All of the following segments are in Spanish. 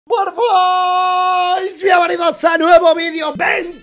¡Morfos! Bienvenidos a nuevo vídeo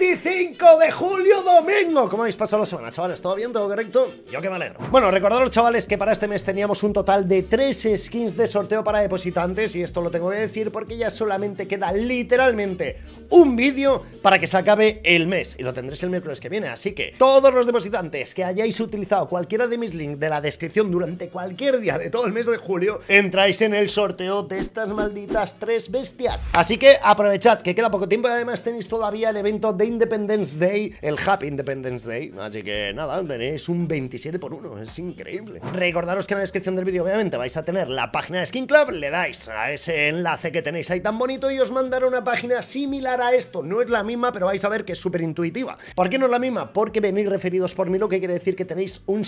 25 de julio, domingo. ¿Cómo habéis pasado la semana, chavales? ¿Todo bien? ¿Todo correcto? Yo que me alegro. Bueno, recordaros, chavales, que para este mes teníamos un total de 3 skins de sorteo para depositantes. Y esto lo tengo que decir porque ya solamente queda literalmente un vídeo para que se acabe el mes. Y lo tendréis el miércoles que viene. Así que todos los depositantes que hayáis utilizado cualquiera de mis links de la descripción durante cualquier día de todo el mes de julio, entráis en el sorteo de estas malditas 3 bestias. Así que aprovechad que queda poco tiempo y además tenéis todavía el evento de Independence Day, el Happy Independence Day. Así que nada, tenéis un 27×1, es increíble. Recordaros que en la descripción del vídeo obviamente vais a tener la página de Skin Club, le dais a ese enlace que tenéis ahí tan bonito y os mandará una página similar a esto. No es la misma, pero vais a ver que es súper intuitiva. ¿Por qué no es la misma? Porque venís referidos por mí, lo que quiere decir que tenéis un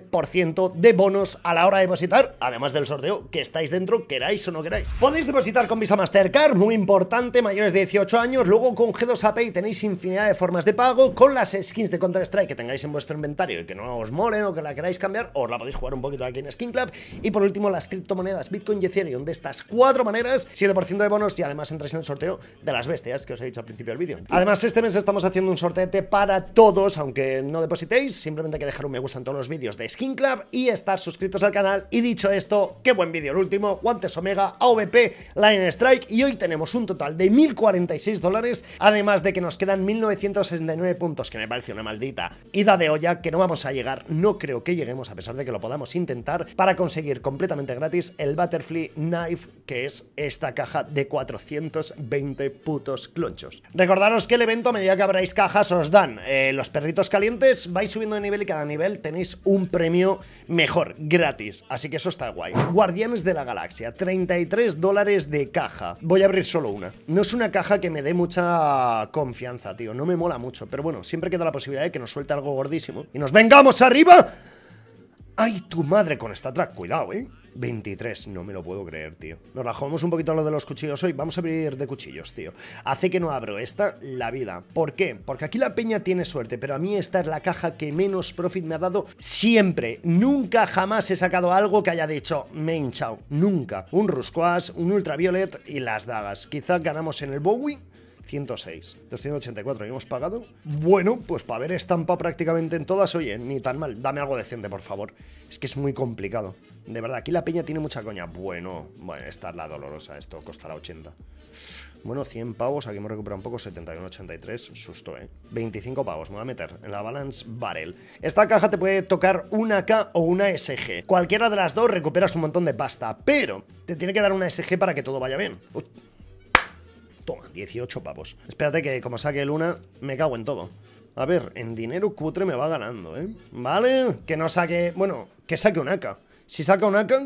7% de bonos a la hora de depositar, además del sorteo, que estáis dentro, queráis o no queráis. Podéis depositar con Visa Mastercard, muy importante, mayores de 18 años, luego con G2A tenéis infinidad de formas de pago, con las skins de Counter-Strike que tengáis en vuestro inventario y que no os molen o que la queráis cambiar, os la podéis jugar un poquito aquí en Skin Club, y por último las criptomonedas Bitcoin y Ethereum. De estas 4 maneras, 7% de bonos y además entráis en el sorteo de las bestias que os he dicho al principio del vídeo. Además, este mes estamos haciendo un sorteete para todos, aunque no depositéis, simplemente hay que dejar un me gusta en todos los vídeos de Skin Club y estar suscritos al canal. Y dicho esto, qué buen vídeo el último, guantes Omega, AVP, Line Strike, y hoy tenemos un total de 1046 dólares, además de que nos quedan 1969 puntos, que me parece una maldita ida de olla que no vamos a llegar, no creo que lleguemos a pesar de que lo podamos intentar, para conseguir completamente gratis el Butterfly Knife, que es esta caja de 420 putos clonchos. Recordaros que el evento, a medida que abráis cajas, os dan los perritos calientes, vais subiendo de nivel y cada nivel tenéis un premio mejor, gratis, así que eso está guay. Guardianes de la Galaxia, 33 dólares de caja. Voy a abrir solo una. No es una caja que me dé mucha confianza, tío, no me mola mucho, pero bueno, siempre queda la posibilidad de que nos suelte algo gordísimo y nos vengamos arriba. ¡Ay, tu madre con esta track! Cuidado, 23, no me lo puedo creer, tío. Nos la jugamos un poquito a lo de los cuchillos hoy. Vamos a abrir de cuchillos, tío. Hace que no abro esta la vida. ¿Por qué? Porque aquí la peña tiene suerte, pero a mí esta es la caja que menos profit me ha dado siempre. Nunca jamás he sacado algo que haya dicho me he hinchado. Nunca. Un Rusquash, un Ultraviolet y las dagas. Quizá ganamos en el Bowie 106, 284, ¿y hemos pagado? Bueno, pues para haber estampado prácticamente en todas, oye, ni tan mal. Dame algo decente, por favor. Es que es muy complicado. De verdad, aquí la peña tiene mucha coña. Bueno, esta es la dolorosa, esto costará 80. Bueno, 100 pavos, aquí hemos recuperado un poco, 71, 83, susto, 25 pavos, me voy a meter en la Balance Barrel. Esta caja te puede tocar una K o una SG. Cualquiera de las dos recuperas un montón de pasta, pero te tiene que dar una SG para que todo vaya bien. Toma, 18 pavos. Espérate que como saque el una, me cago en todo. A ver, en dinero cutre me va ganando, ¿vale? Que no saque... Bueno, que saque un AK. Si saca un AK...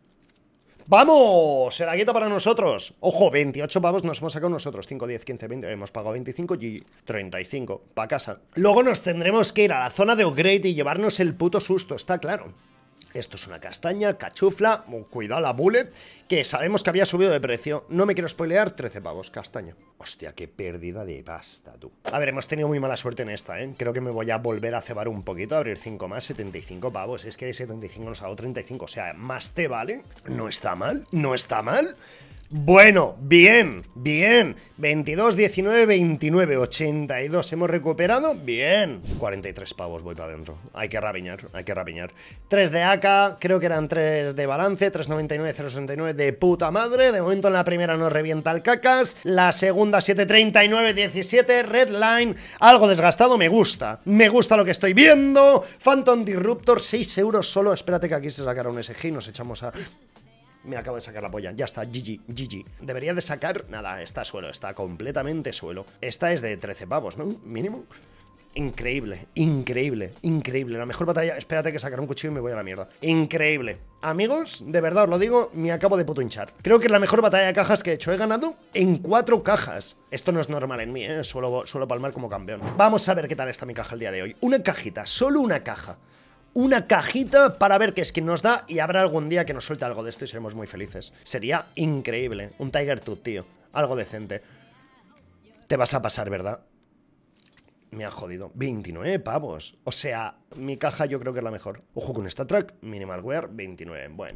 ¡Vamos! Se la quita para nosotros. Ojo, 28 pavos nos hemos sacado nosotros. 5, 10, 15, 20. Hemos pagado 25 y 35. Pa' casa. Luego nos tendremos que ir a la zona de upgrade y llevarnos el puto susto, está claro. Esto es una castaña, cachufla, cuidado la bullet, que sabemos que había subido de precio. No me quiero spoilear, 13 pavos, castaña. Hostia, qué pérdida de pasta, tú. A ver, hemos tenido muy mala suerte en esta, Creo que me voy a volver a cebar un poquito, a abrir 5 más, 75 pavos. Es que de 75 nos hago 35, o sea, más te vale. No está mal, no está mal. Bueno, bien, bien. 22, 19, 29, 82. Hemos recuperado, bien. 43 pavos, voy para adentro. Hay que rapiñar, hay que rapiñar. 3 de AK, creo que eran 3 de balance. 399, 069 de puta madre. De momento en la primera nos revienta el cacas. La segunda 739, 17. Redline, algo desgastado, me gusta. Me gusta lo que estoy viendo. Phantom Disruptor, 6 euros solo. Espérate que aquí se sacará un SG y nos echamos a... Me acabo de sacar la polla, ya está, GG. Debería de sacar, nada, está suelo, está completamente suelo. Esta es de 13 pavos, ¿no? Mínimo. Increíble, increíble, increíble. La mejor batalla, espérate que sacaré un cuchillo y me voy a la mierda. Increíble. Amigos, de verdad os lo digo, me acabo de puto hinchar. Creo que es la mejor batalla de cajas que he hecho. He ganado en 4 cajas. Esto no es normal en mí, suelo palmar como campeón. Vamos a ver qué tal está mi caja el día de hoy. Una cajita, solo una caja. Una cajita para ver qué skin nos da y habrá algún día que nos suelte algo de esto y seremos muy felices. Sería increíble. Un Tiger Tooth, tío. Algo decente. Te vas a pasar, ¿verdad? Me ha jodido. 29 pavos. O sea, mi caja yo creo que es la mejor. Ojo con esta track. Minimal Wear, 29. Bueno.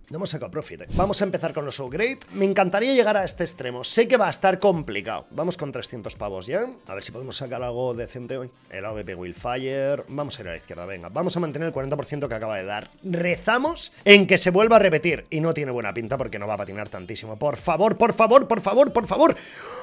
No hemos sacado profit, Vamos a empezar con los upgrade. Me encantaría llegar a este extremo. Sé que va a estar complicado. Vamos con 300 pavos ya. A ver si podemos sacar algo decente hoy. El AVP Willfire. Vamos a ir a la izquierda, venga. Vamos a mantener el 40% que acaba de dar. Rezamos en que se vuelva a repetir. Y no tiene buena pinta porque no va a patinar tantísimo. Por favor, por favor, por favor, por favor.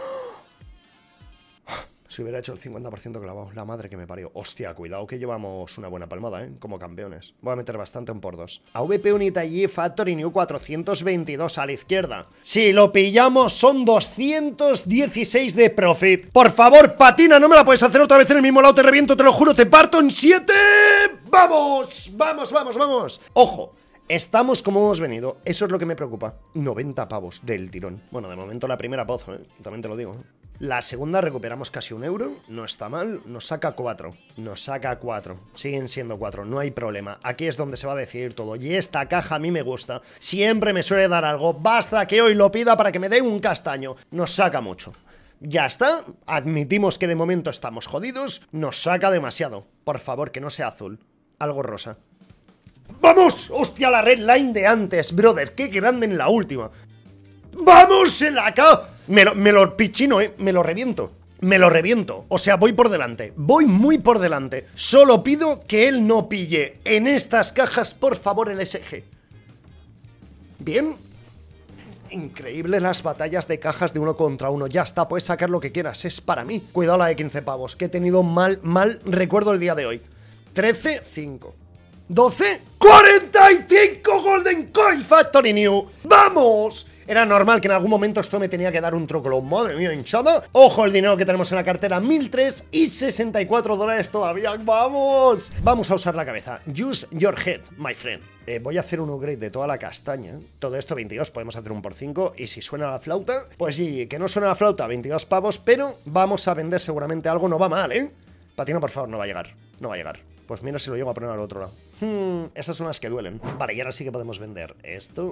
Si hubiera hecho el 50% clavado, la madre que me parió. Hostia, cuidado que llevamos una buena palmada, como campeones. Voy a meter bastante un por 2. AVP Unity Factory New 422 a la izquierda. Si lo pillamos son 216 de profit. Por favor, patina, no me la puedes hacer otra vez en el mismo lado. Te reviento, te lo juro, te parto en 7. ¡Vamos! ¡Vamos, vamos, vamos! ¡Ojo! Estamos como hemos venido, eso es lo que me preocupa. 90 pavos del tirón. Bueno, de momento la primera pozo, también te lo digo. La segunda recuperamos casi €1, no está mal, nos saca 4. Nos saca 4, siguen siendo 4, no hay problema. Aquí es donde se va a decidir todo. Y esta caja a mí me gusta, siempre me suele dar algo. Basta que hoy lo pida para que me dé un castaño. Nos saca mucho. Ya está, admitimos que de momento estamos jodidos. Nos saca demasiado. Por favor, que no sea azul, algo rosa. ¡Vamos! ¡Hostia, la red line de antes, brother! ¡Qué grande en la última! ¡Vamos en la K! Me lo pichino, me lo reviento. Me lo reviento. O sea, voy por delante. Voy muy por delante. Solo pido que él no pille en estas cajas, por favor, el SG. Bien. Increíble las batallas de cajas de 1 contra 1. Ya está, puedes sacar lo que quieras. Es para mí. Cuidado la de 15 pavos, que he tenido mal recuerdo el día de hoy. 13, 5. 12, 45 Golden Coin Factory New. ¡Vamos! Era normal que en algún momento esto me tenía que dar un trocolo. Madre mía, hinchada. Ojo el dinero que tenemos en la cartera. 1.003 y $64 todavía. ¡Vamos! Vamos a usar la cabeza. Use your head, my friend. Voy a hacer un upgrade de toda la castaña. Todo esto 22, podemos hacer un por 5. Y si suena la flauta, pues sí, que no suena la flauta, 22 pavos. Pero vamos a vender seguramente algo. No va mal, Patino, por favor, no va a llegar. No va a llegar. Pues mira si lo llego a poner al otro lado. Esas son las que duelen. Vale, y ahora sí que podemos vender esto.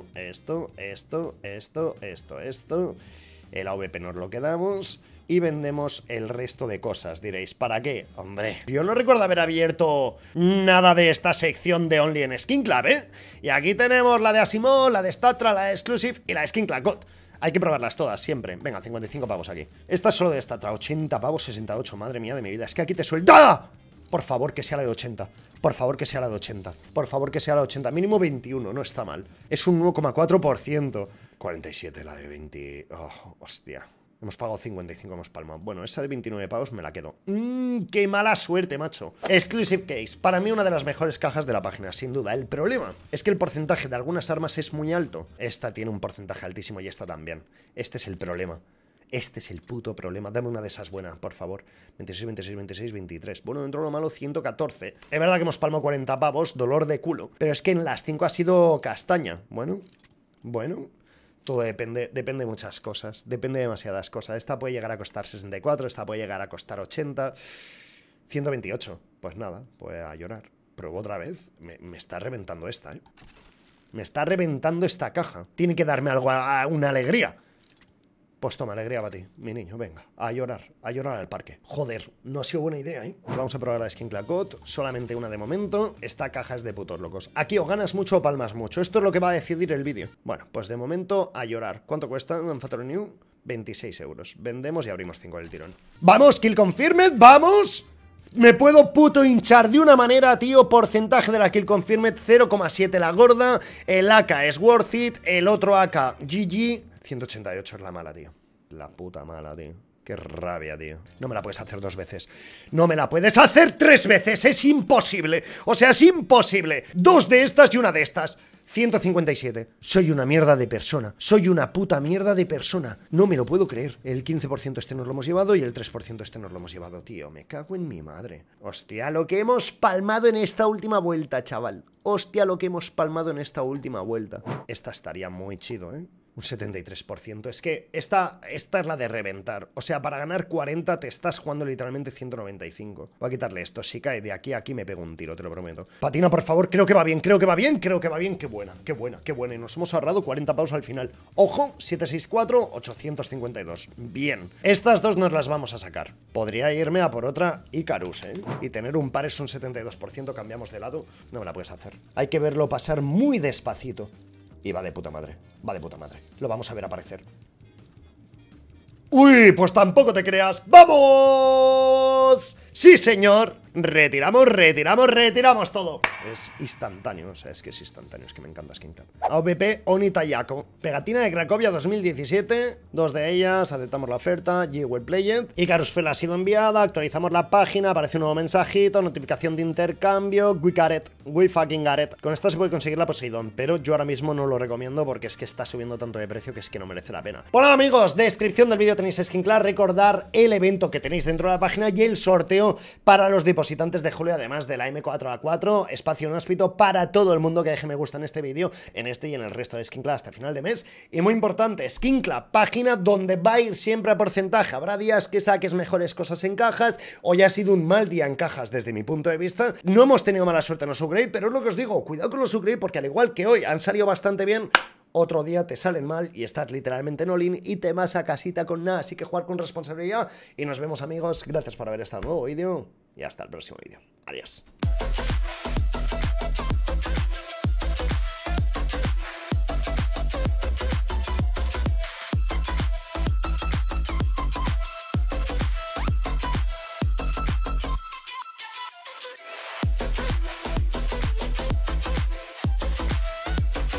El AVP nos lo quedamos. Y vendemos el resto de cosas. Diréis, ¿para qué? Hombre, yo no recuerdo haber abierto nada de esta sección de Only en Skin Club, Y aquí tenemos la de Asimov, la de Statra, la de Exclusive y la de Skin Club Gold. Hay que probarlas todas, siempre. Venga, 55 pavos aquí. Esta es solo de Statra, 80 pavos, 68. Madre mía de mi vida, es que aquí te suelta. Por favor, que sea la de 80. Por favor, que sea la de 80. Por favor, que sea la de 80. Mínimo 21, no está mal. Es un 1,4%. 47, la de 20. Oh, hostia. Hemos pagado 55, hemos palmado. Bueno, esa de 29 pavos me la quedo. ¡Qué mala suerte, macho! Exclusive Case. Para mí una de las mejores cajas de la página, sin duda. El problema es que el porcentaje de algunas armas es muy alto. Esta tiene un porcentaje altísimo y esta también. Este es el problema. Este es el puto problema. Dame una de esas buenas, por favor. 26, 26, 26, 23. Bueno, dentro de lo malo, 114. Es verdad que hemos palmado 40 pavos, dolor de culo. Pero es que en las 5 ha sido castaña. Bueno. Todo depende de muchas cosas. Depende de demasiadas cosas. Esta puede llegar a costar 64, esta puede llegar a costar 80. 128. Pues nada, pues a llorar. Pruebo otra vez. Me está reventando esta, Me está reventando esta caja. Tiene que darme algo, una alegría. Pues toma, alegría para ti, mi niño, venga, a llorar al parque. Joder, no ha sido buena idea, Vamos a probar la Skin Clacot, solamente una de momento. Esta caja es de putos locos. Aquí o ganas mucho o palmas mucho, esto es lo que va a decidir el vídeo. Bueno, pues de momento a llorar. ¿Cuánto cuesta en Factory New? 26 euros. Vendemos y abrimos 5 del tirón. ¡Vamos, kill confirmed! ¡Vamos! Me puedo puto hinchar de una manera, tío. Porcentaje de la kill confirmed 0,7 la gorda. El AK es worth it. El otro AK GG 188 es la mala, tío. La puta mala, tío. Qué rabia, tío. No me la puedes hacer 2 veces. No me la puedes hacer 3 veces. Es imposible. O sea, es imposible. 2 de estas y una de estas. 157. Soy una mierda de persona. Soy una puta mierda de persona. No me lo puedo creer. El 15% este nos lo hemos llevado y el 3% este nos lo hemos llevado, tío. Me cago en mi madre. Hostia, lo que hemos palmado en esta última vuelta, chaval. Hostia, lo que hemos palmado en esta última vuelta. Esta estaría muy chido, Un 73%. Es que esta es la de reventar. O sea, para ganar 40 te estás jugando literalmente 195. Voy a quitarle esto. Si cae de aquí a aquí me pego un tiro, te lo prometo. Patina, por favor. Creo que va bien, creo que va bien, creo que va bien. Qué buena, qué buena, qué buena. Y nos hemos ahorrado 40 pavos al final. Ojo, 764, 852. Bien. Estas dos nos las vamos a sacar. Podría irme a por otra Icarus, Y tener un par es un 72%. Cambiamos de lado. No me la puedes hacer. Hay que verlo pasar muy despacito. Y va de puta madre, va de puta madre. Lo vamos a ver aparecer. ¡Uy! Pues tampoco te creas. ¡Vamos! ¡Sí, señor! Retiramos todo. Es instantáneo, o sea, es que es instantáneo. Es que me encanta Skinclap. AVP Oni Tayako. Pegatina de Cracovia 2017. 2 de ellas, aceptamos la oferta. G-Well Played. Icarusfell ha sido enviada. Actualizamos la página. Aparece un nuevo mensajito. Notificación de intercambio. We got it. We fucking got it. Con esto se puede conseguir la Poseidón, pero yo ahora mismo no lo recomiendo porque es que está subiendo tanto de precio que es que no merece la pena. Bueno, amigos, descripción del vídeo tenéis Skinclap. Recordar el evento que tenéis dentro de la página y el sorteo para los depositantes de julio, además de la M4A4, espacio inhóspito para todo el mundo que deje me gusta en este vídeo, en este y en el resto de Skinclap hasta final de mes. Y muy importante, Skinclap, página donde va a ir siempre a porcentaje. Habrá días que saques mejores cosas en cajas. Hoy ha sido un mal día en cajas desde mi punto de vista. No hemos tenido mala suerte en los upgrade, pero es lo que os digo, cuidado con los upgrade porque al igual que hoy han salido bastante bien, otro día te salen mal y estás literalmente en all-in y te vas a casita con nada. Así que jugar con responsabilidad y nos vemos, amigos. Gracias por haber estado en un nuevo vídeo y hasta el próximo vídeo. Adiós.